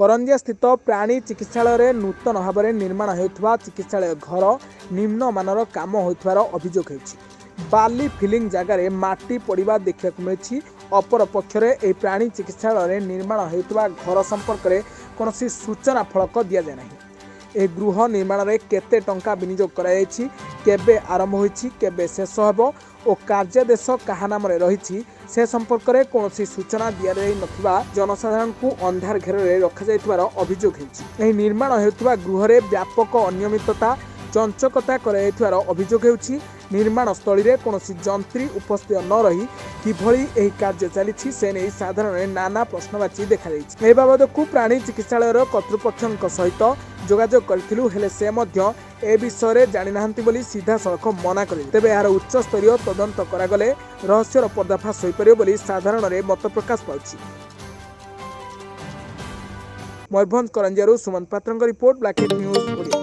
करंजिया स्थित प्राणी चिकित्सालय नूतन भाव में निर्माण होता चिकित्सालय घर निम्न मानर काम होइथवार अभियोग होइछि। बाली फिलिंग जगार माटी पड़ा देखा मिली। अपर पक्षरे ए प्राणी चिकित्सालय निर्माण होता घर संपर्क में कौन सूचना फलक दि जाए ना। ए गृह निर्माण में केते टंका विनियोग कराई, केबे आरंभ होइछि, केबे शेष होबो और कार्यादेश कहा नाम रही से संपर्क में कौन सूचना दि नथिबा जनसाधारण को अंधार घेर रखा जाइथिबार अभियोग होइछि। निर्माण होता गृह में व्यापक अनियमितता चंचकता कराइथिबार अभियोग होइछि। निर्माण स्थली में कौन जंत्री उपस्थित न रही किभली एही कार्य चली से नहीं साधारण नाना प्रश्नवाची देखा देखाई। ए बाबद को प्राणी चिकित्सालय कर्तृपक्ष सहित जोगाजोग करथिलु, हेले से मध्य ए विषय जानि नाहंती बोली सीधा सड़क मना करे। तेबे यार उच्च स्तरीय तदंत करागले रहस्यर पर्दाफाश होई परियो बोली साधारण रे मत प्रकाश पाउछि। मयूरभंज करंजियारू सुमन पात्रଙ୍କ रिपोर्ट, ब्लैक न्यूज ओडिया।